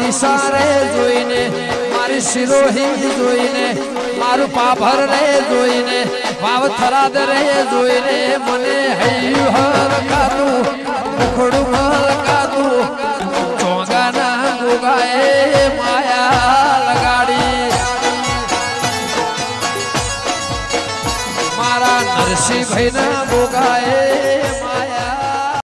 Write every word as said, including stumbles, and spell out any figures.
દિશા રે જોઈને મારી શિરોહી જોઈને મારું પાભર રે જોઈને વાવ થરાદ રે જોઈને મને હૈયું હલકાતું મુખડું હલકાતું ચોગાના ગોગાએ માયા લગાડી મારા નરસિંહભાઈ ના ગોગાએ